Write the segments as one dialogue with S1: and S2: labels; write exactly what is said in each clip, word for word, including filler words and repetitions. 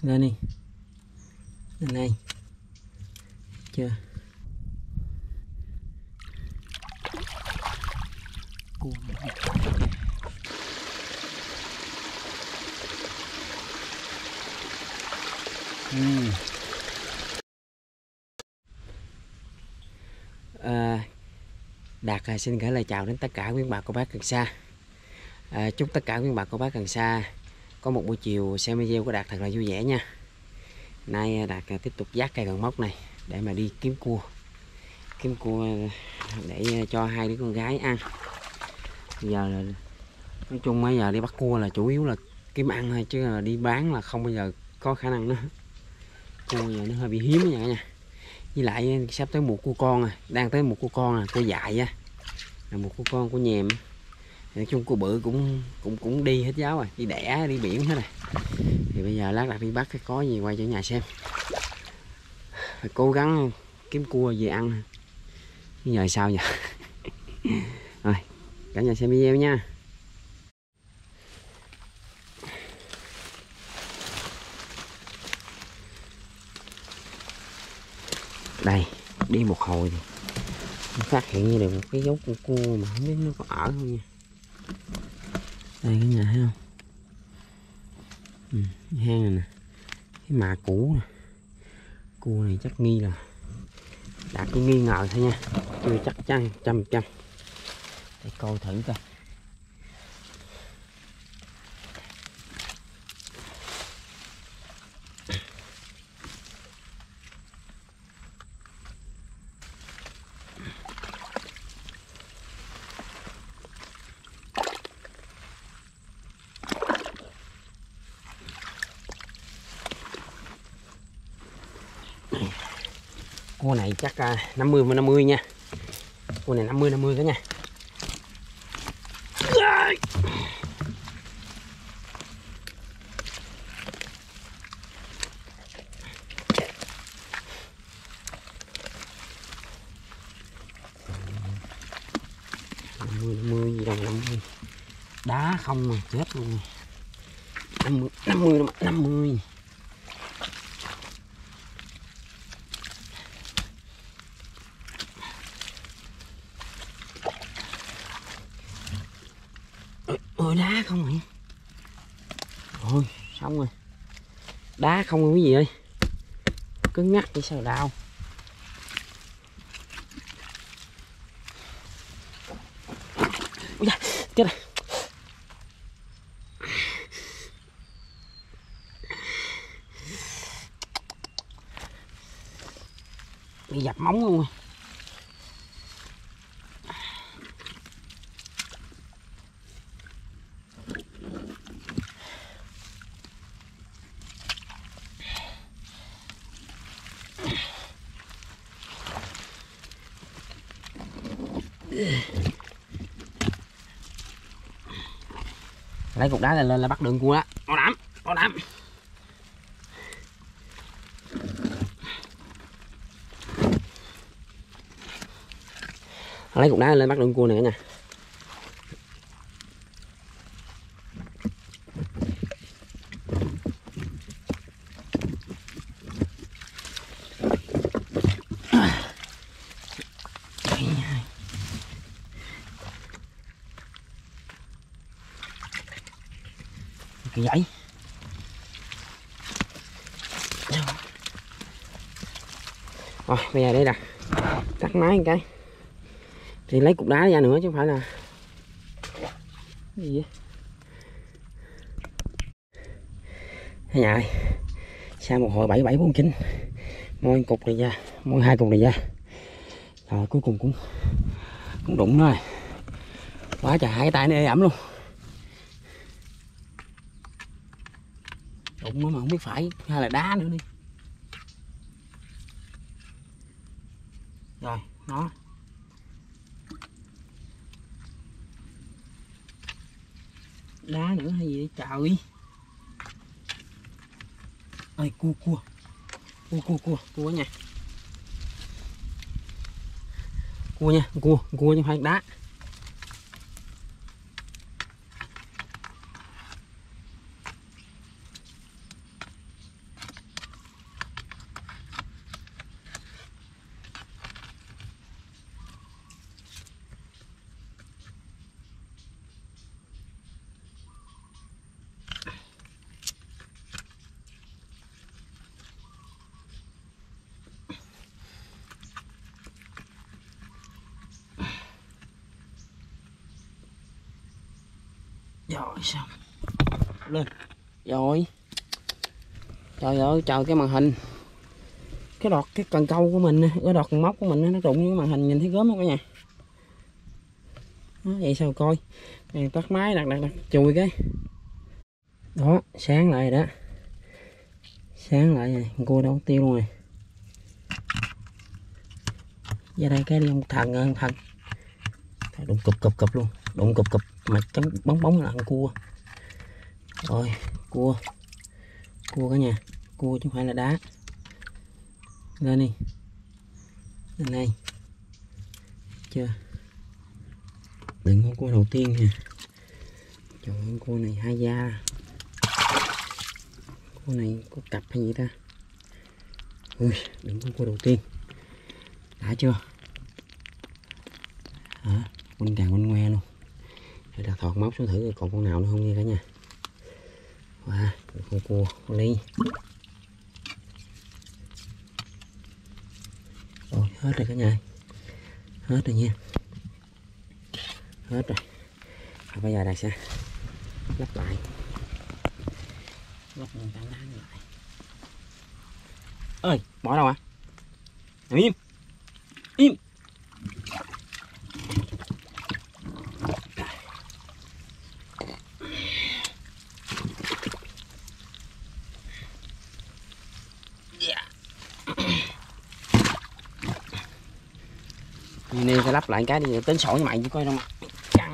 S1: Lên đi. Lên đây. Chưa. Cua này. Ừ. À, Đạt à, xin gửi lời chào đến tất cả quý bà cô bác gần xa. À, chúc tất cả quý bà cô bác gần xa có một buổi chiều xem video của Đạt thật là vui vẻ nha. Nay Đạt à, tiếp tục dắt cây gần mốc này để mà đi kiếm cua, kiếm cua để cho hai đứa con gái ăn. Bây giờ là nói chung bây giờ đi bắt cua là chủ yếu là kiếm ăn thôi, chứ là đi bán là không bao giờ có khả năng nữa. Cua giờ nó hơi bị hiếm nha cả nhà. Với lại sắp tới mùa cua con à, đang tới mùa cua con à, cua dại á, là một cua con, cua nhèm. Nói chung cua bự cũng cũng cũng đi hết giáo rồi, đi đẻ đi biển hết rồi. Thì bây giờ lát là đi bắt cái có gì quay cho nhà xem. Phải cố gắng kiếm cua về ăn. Bây giờ sao vậy? Rồi, cả nhà xem video nha. Đây, đi một hồi thì phát hiện như được một cái dấu cua cua mà không biết nó có ở không nha. Đây cả nhà thấy không? Ừ, cái hang này nè, cái mạ cũ nè. Cua này chắc nghi là Đạt cứ nghi ngờ thôi nha, chưa chắc chắn trăm trăm. Để coi thử coi. Cua này chắc năm mươi năm mươi nha. Cua này năm mươi năm mươi cả nha. năm mươi năm mươi gì đâu năm mươi. Đá không mà chết luôn. năm mươi năm mươi năm mươi. Ôi đá không rồi. Thôi xong rồi. Đá không rồi quý vị ơi. Cứng ngắc đi sao đau. Ôi da, chết rồi. Bị dập móng luôn rồi. Lấy cục đá lên lên là bắt đường cua đó. Bảo đảm, bảo đảm. Lấy cục đá lên bắt đường cua này nha. Kỳ vậy. Rồi bây giờ đây nè, tắt máy một cái thì lấy cục đá ra nữa chứ không phải là cái gì vậy. Cả nhà ơi, sau một hồi bảy bảy bốn chín môi cục này ra, môi hai cục này ra, rồi cuối cùng cũng cũng đụng nó rồi. Quá trời, hai cái tay nó ê ẩm luôn. Đụng nó mà không biết phải hay là đá nữa đi. Rồi nó đá nữa hay gì đấy trời. Ơi cua cua cua cua cua cua nha, cua nha, cua cua chứ không phải đá. Rồi xong. Lên. Rồi. Trời ơi, trời cái màn hình. Cái đọt cái cần câu của mình, cái đọt cần móc của mình nó đụng với cái màn hình nhìn thấy gớm không cả nhà. Đó, vậy sao coi. Này tắt máy đặt đặt đặt chùi cái. Đó, sáng lại rồi đó. Sáng lại rồi, con cua đâu tiêu luôn rồi. Ra đây cái đi ông thần ơi, ông thần. Đụng cụp cụp cụp luôn, đụng cụp cụp mặt trắng bóng bóng là con cua. Rồi, cua. Cua cả nhà, cua chứ không phải là đá. Lên đi. Lên đây. Chưa. Đừng con cua đầu tiên nha. Trời ơi, cua này hai da. Cua này có cặp hay gì ta. Ui, đừng con cua đầu tiên. Đã chưa? Hả? Quanh càng quanh ngoe luôn. Để đặt thọt móc xuống thử còn con nào nữa không nha cả nhà. Wow, con cua, con ly. Rồi, hết rồi cả nhà. Hết rồi nha. Hết rồi. À, bây giờ đặt sẽ lắp lại. Lắp một tảng đá lại. Ơi, bỏ đâu ạ? À? Im. Im. Nhìn đi sẽ lắp lại cái đi tính sổ với mày chứ coi đâu mà căng.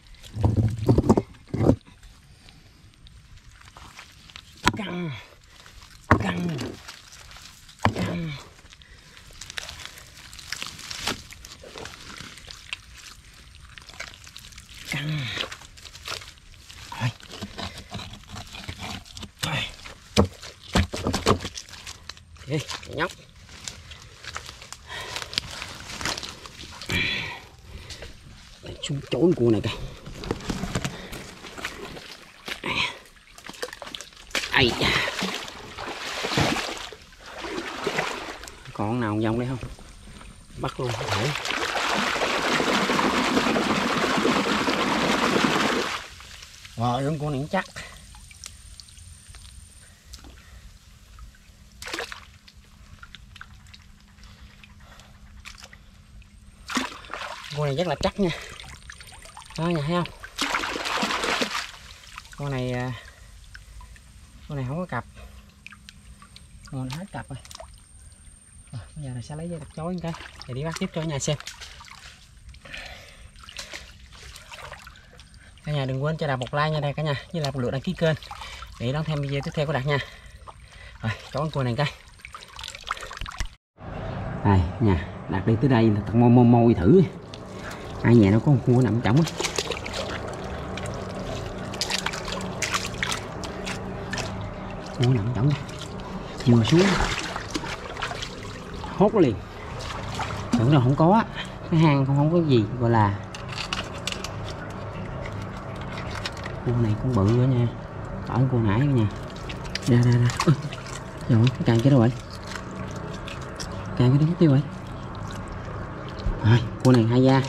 S1: Căng. Căng. Căng. Căng. Rồi. Rồi. Ok, nhóc. Xuống trốn cua này kìa. Ai da. Còn nào vòng đây không? Bắt luôn có thể. Rồi con cua này chắc. Con này rất là chắc nha. Đó nhà thấy không? Con này con này không có cặp. Con này hết cặp rồi. Rồi bây giờ là sẽ lấy dây đặt chối cái để đi bắt tiếp cho nhà xem. Cả nhà đừng quên cho Đạt một like nha đây cả nhà, với lại một lượt đăng ký kênh để đón thêm video tiếp theo của Đạt nha. Rồi chó cua này cái. Đây nha, Đạt đi tới đây là tặng môi môi môi thử. Ai nhà nó có con cua nằm trống á. Cua nằm trống vừa xuống hốt liền, tưởng đâu không có cái hang không không có gì gọi là. Cua này cũng bự nữa nha, tỏi cua nãy nha. Ra ra ra. Ôi, rồi cái càng cái đâu vậy, càng cái đó mất tiêu rồi. Rồi cua này hai da,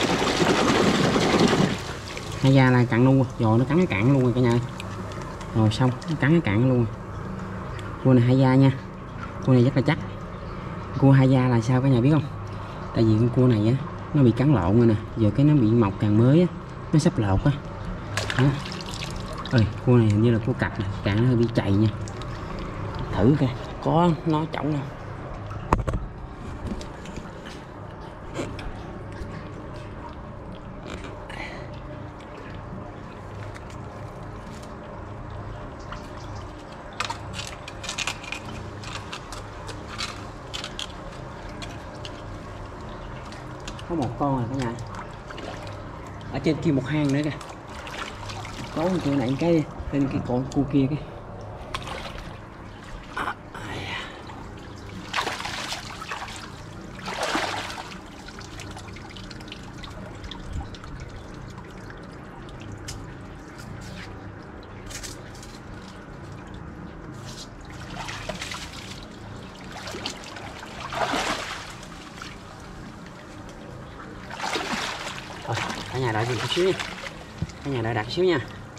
S1: hai da là cạn luôn rồi, nó cắn cái cạn luôn rồi cả nhà. Rồi xong nó cắn cái cạn luôn. Cua này hai da nha, cua này rất là chắc. Cua hai da là sao cả nhà biết không? Tại vì con cua này á nó bị cắn lộn rồi nè, giờ cái nó bị mọc càng mới á, nó sắp lột á. Đó. Ơi cua này hình như là cua cặp này, càng nó hơi bị chày nha. Thử coi có nó trỏng không. Có một con rồi cả nhà. Ở trên kia một hang nữa kìa. Có con cua này cái lên cái con cua kia cái. Cả nhà đợi gì chút xíu nha, cả nhà đợi đặt xíu nha.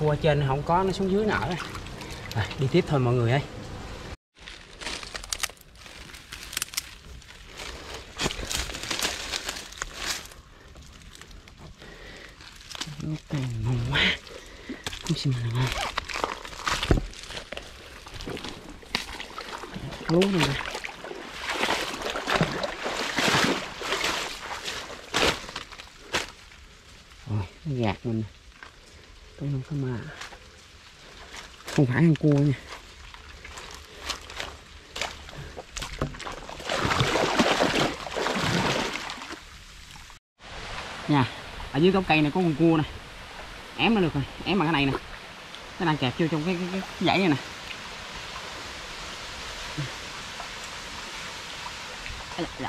S1: cua ở trên không có, nó xuống dưới nở. À, đi tiếp thôi mọi người ơi. Cái ngon quá, không xin là ngon. Lú này nè. Rồi, nó gạt mình. Tôi không có mà. Không phải ăn cua nha. Nha, ở dưới gốc cây này có con cua nè. Ém nó được rồi, ém bằng cái này nè. Nó đang kẹp vô trong cái, cái, cái dãy này nè. Dạ, dạ.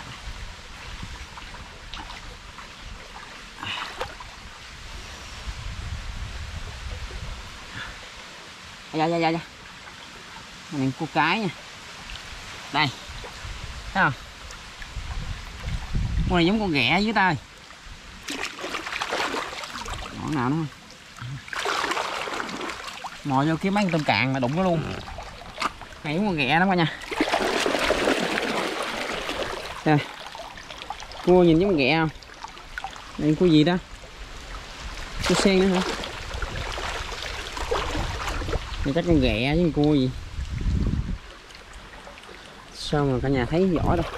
S1: Dạ dạ dạ dạ. Này cua cái nha. Đây. Thấy không? Con này giống con ghẹ dưới tay. Món nào nữa không? Mò vô kiếm mấy con tôm cạn mà đụng nó luôn. Này giống con ghẹ lắm quá nha. Đây. Cua nhìn giống con ghẹ không? Đây cua gì đó? Cua sen nữa hả? Này chắc con ghẹ với con cua gì? Sao mà cả nhà thấy rõ đâu?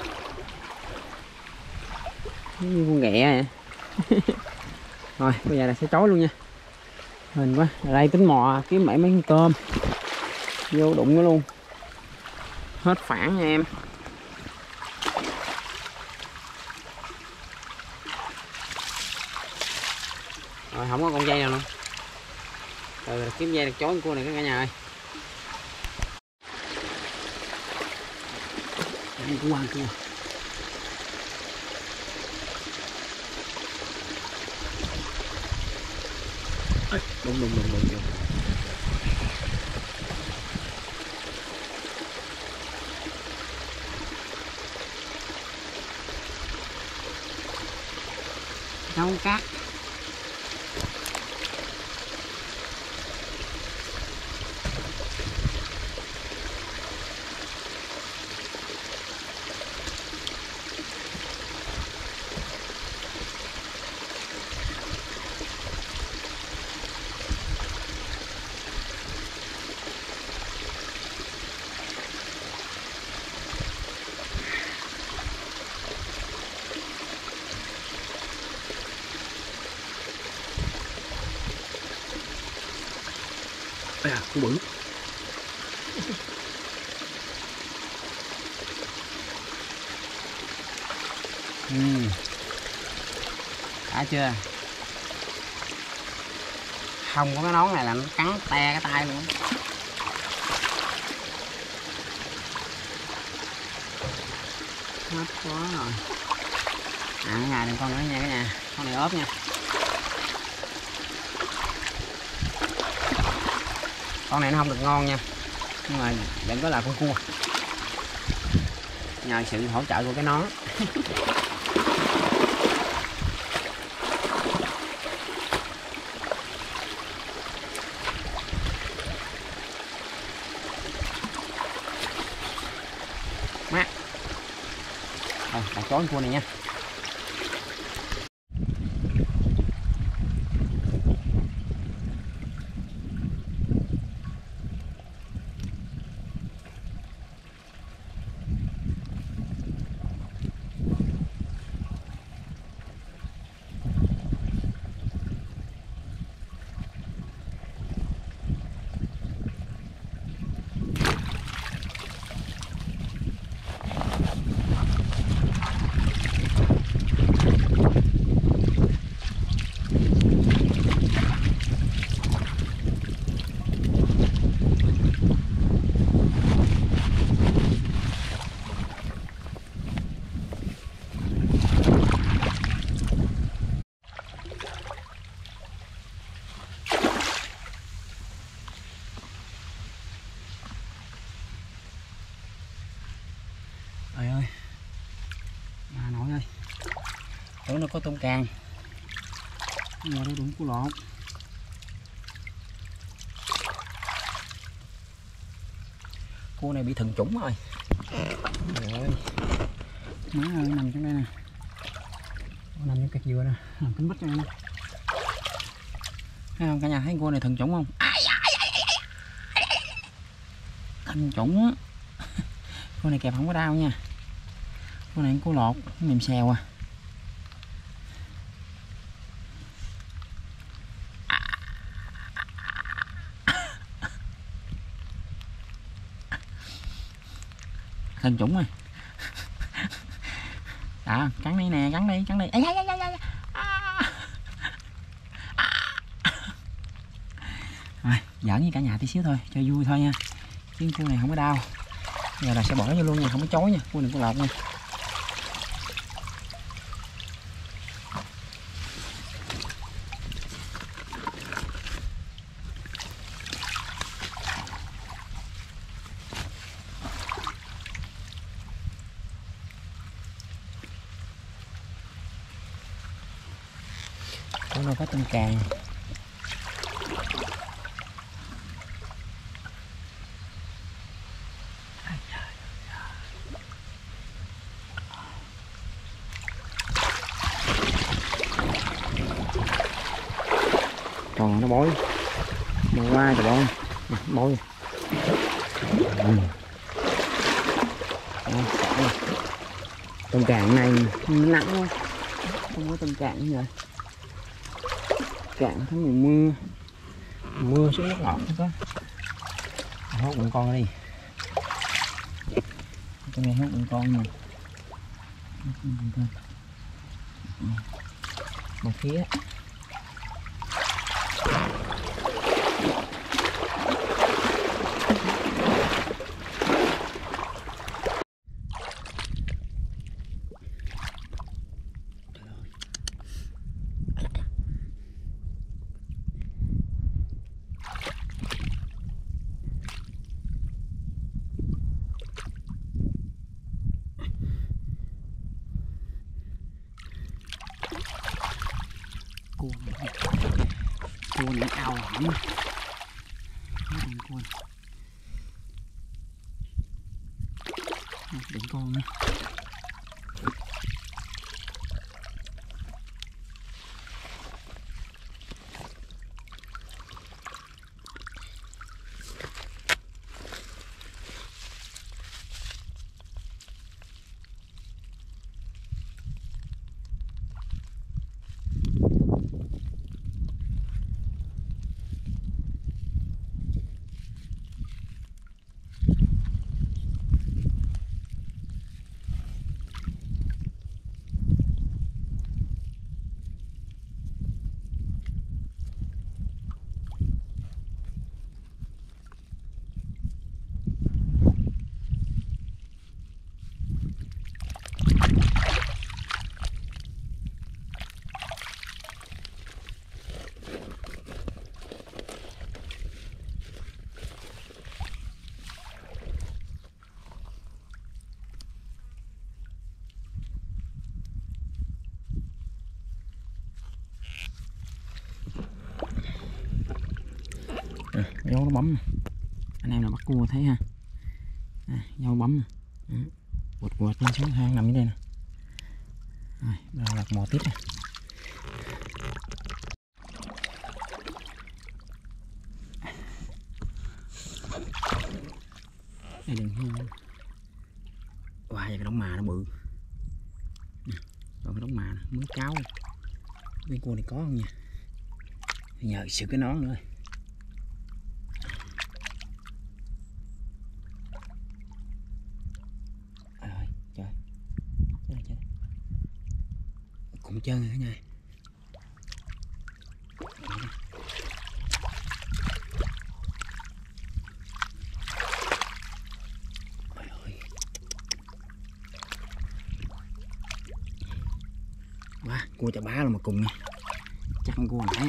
S1: Như con ghẹ vậy. Rồi bây giờ là sẽ chối luôn nha. Hình quá. Ở đây tính mò kiếm mấy mấy con tôm. Vô đụng nó luôn. Hết phản nha em. Rồi không có con dây nào nữa. Rồi kiếm dây được chối con cua này cả nhà ơi. Đây cũng ăn cua. Đúng đúng đúng đúng đúng. Rau cát. À, cua bự. Uhm. Đã chưa? Không có cái nón này là nó cắn te cái tay luôn. Hết quá rồi. À cái nhà đừng con nữa nha cả nhà. Con này ốp nha. Con này nó không được ngon nha, nhưng mà vẫn có là con cua, nhờ sự hỗ trợ của cái nón. Mát. Rồi đặt chó con cua này nha. Trời ơi, bà nội ơi, tưởng nó có tôm càng, nhưng mà nó đúng cua lọt. Cua này bị thần trũng rồi. Trời ơi. Má ơi, nằm trong đây nè. Nằm trong cạch dừa nè, nằm kính bích trong đây nè. Thấy không cả nhà, thấy cua này thần trũng không? Thần trũng. Cua này kẹp không có đau nha. Cua này cua lột, mềm xèo à. Thần trũng rồi. À, cắn đi nè, cắn đi, cắn đi. Ây, ây, ây, ây, ây. À. À. Rồi, giỡn với cả nhà tí xíu thôi, cho vui thôi nha. Chứ cua này không có đau. Giờ là sẽ bỏ vô luôn nha, không có chối nha. Cua này cua lột nha. Con đâu có tôm càng. Còn nó bối bối qua rồi bối bối ừ. Tôm càng này nó nặng không, không có tôm càng như vậy. Cạn tháng mùa mưa, mưa xuống nước ngọt có. Hốt một con đi. Cái này hốt một con nè. Một phía. Cua này, cua này ao hẳn cua đừng con nữa. À, dâu nó bấm, anh em nào bắt cua thấy ha, à, dâu bấm, à, quật quật lên xuống hang nằm ở đây nè. Rồi, bây giờ lật mò tiếp nè. Đây đừng hang. Wow, cái đống mà nó bự. Nè, còn cái đống mà mới cáo. Cái cua này có không nha? Nhờ sự cái nón nữa. Rồi, trời. Trời trời. Cũng trơn rồi cả nhà. Quá, cua chà bá luôn mà cùng nha. Chắc con cua nãy.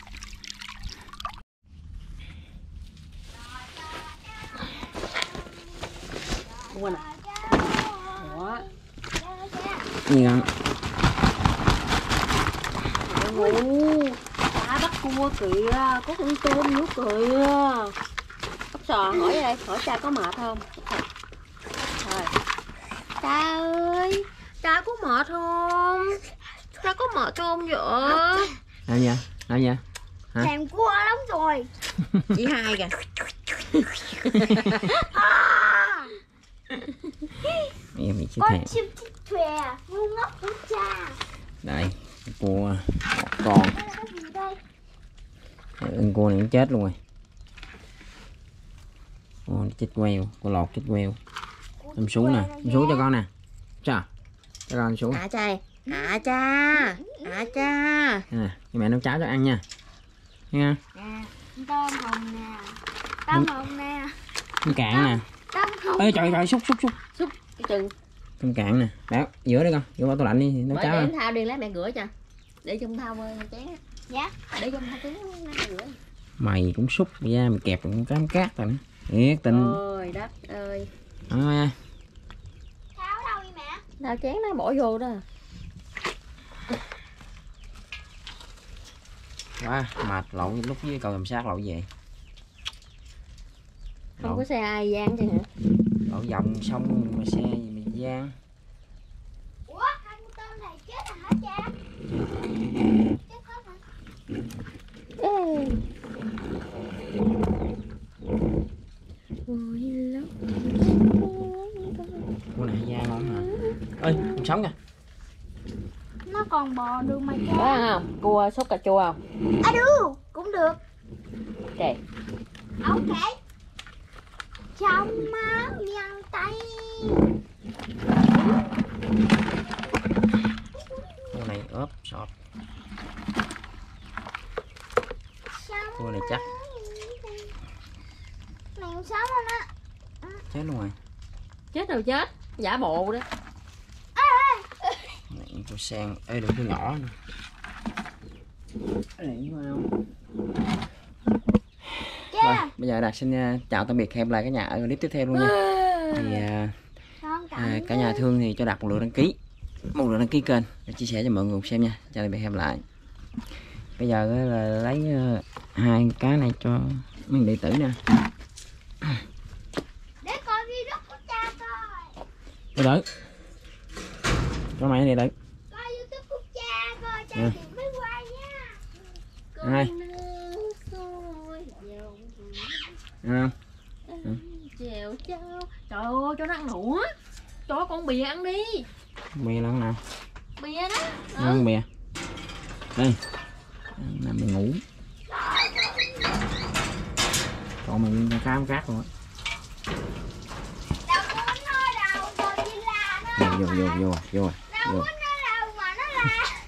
S1: Cua nè. Đó. Gì không?
S2: Ồ, ta bắt cua kìa, có con tôm nữa kìa. Bắt sò hỏi đây, hỏi cha có mệt không? Thôi. Cha ơi, cha có mệt không? Cha có mệt không vậy?
S1: Sao nha? Sao nha? Hả?
S3: Thèm cua lắm rồi.
S2: Chị hai kìa.
S1: Em bị chết
S3: Con
S1: thèm.
S3: chim chích chòe ngu ngốc của cha.
S1: Đây, cua con.
S3: Đây là cái gì đây?
S1: Con cua này cũng chết luôn rồi. Con chết queo, con lọt chết queo. Em xuống nè, em xuống cho con nè. Cho, cho con xuống.
S2: Hả cha? Hả cha? Hả cha?
S1: Nè, mẹ nấu cháo cho ăn nha. Nghe không?
S3: Nè, tôm hồng nè. Tôm hồng nè.
S1: Con cạn nè.
S3: Tôm hồng.
S1: Ê trời trời, xúc xúc xúc.
S2: Xúc cái chừng.
S1: Con cạn nè. Đó, giữa đi con, giữa bỏ tủ lạnh đi nấu
S2: Bởi
S1: cháo.
S2: để
S1: À.
S2: em thao đi lấy mẹ rửa cho. Để trong thao chén.
S3: Dạ.
S2: Để trong thao chén mẹ rửa.
S1: Mày cũng xúc ra mày kẹp con cám cát rồi nữa. Thiệt tình.
S2: Ôi đất ơi.
S1: Thôi.
S3: Tháo đâu vậy mẹ?
S2: Thao chén nó bỏ vô đó.
S1: Quá mệt lậu lúc với cầu làm sát lậu về.
S2: Không
S1: Lậu,
S2: có xe ai gian chứ hả?
S1: lậu vòng xong mà xe gì mà gian.
S3: Ủa, hai con tôm này chết rồi hả cha? Chết hết hả?
S2: Ê. Ôi lắm.
S1: Cua này da ngon hả? Ơi, con sống kìa.
S3: Nó còn bò được mà cha.
S2: Có ăn không? Cua sốt cà chua không?
S3: À được, cũng được.
S2: Kệ.
S3: Ok. Trong máu miền Tây.
S1: Cua này ốp sọt.
S3: Trong
S1: Cua này chắc
S3: này cũng sống không á?
S1: chết luôn rồi.
S2: Chết rồi chết. Giả bộ đó.
S1: Này, cua sen. Ê đừng cua nhỏ nè. Cái này không? Rồi, bây giờ Đạt xin uh, chào tạm biệt, hẹn lại cả nhà ở clip tiếp theo luôn nha. Thì uh,
S3: Con
S1: à, cả nhà thương thì cho Đạt một lượt đăng ký, một lượt đăng ký kênh để chia sẻ cho mọi người cùng xem nha. Chào tạm biệt, hẹn lại. Bây giờ uh, là lấy uh, hai cái này cho mấy đệ tử nè.
S3: để coi video của cha coi.
S1: Đệ tử. Cho mày đệ tử.
S3: Coi YouTube của cha coi, cha
S1: Ừ.
S3: tìm mới qua nha.
S1: Hai. À,
S2: Chèo chao. Trời ơi cho nó ăn nữa. Cho con bìa ăn đi.
S1: bìa là nào?
S2: Bìa đó.
S1: Ăn bìa. Đây. Nằm mày ngủ. Còn mình cám cát rồi.
S3: Đâu muốn nói đâu, rồi đi là nó.
S1: Vô vô vô vô vô.
S3: Đâu muốn nói đâu mà nó là.